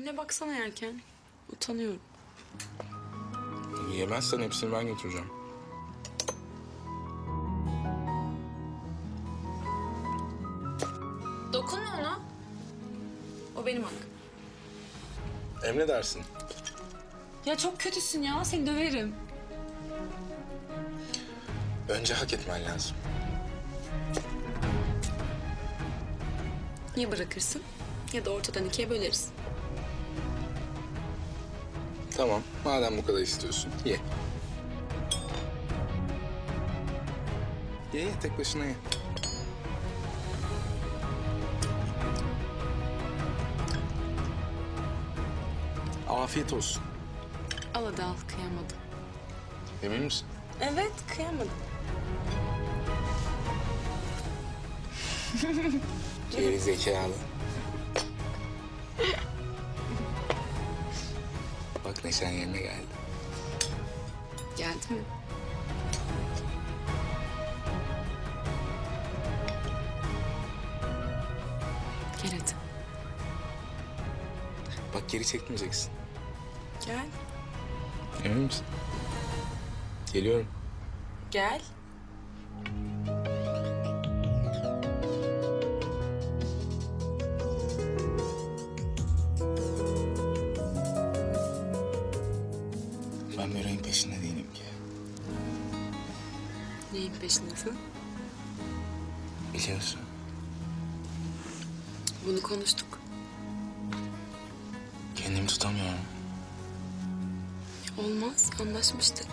Önüne baksana yerken. Utanıyorum. Yemezsen hepsini ben götüreceğim. Dokunma ona. O benim hakkım. Emredersin. Ya çok kötüsün ya. Seni döverim. Önce hak etmen lazım. Ya bırakırsın ya da ortadan ikiye böleriz. Tamam, madem bu kadar istiyorsun, ye. Ye, tek başına ye. Afiyet olsun. Al hadi al, kıyamadım. Emin misin? Evet, kıyamadım. Geri zekalı. Bak neşen yerine geldi. Geldi mi? Gel hadi. Bak geri çekmeyeceksin. Gel. Emin misin? Geliyorum. Gel. Ben böreğin peşinde değilim ki. Neyin peşindesin? Biliyorsun. Bunu konuştuk. Kendimi tutamıyorum. Olmaz, anlaşmıştık.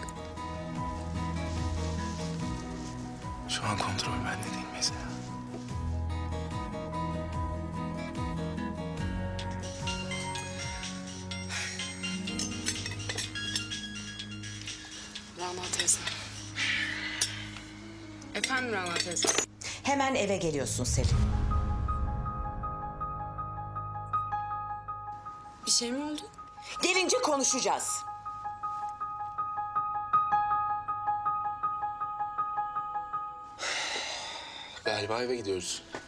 Şu an kontrol bende değil mesela. Rana teyze. Efendim Rana teyze. Hemen eve geliyorsun Selin. Bir şey mi oldu? Gelince konuşacağız. Galiba eve gidiyoruz.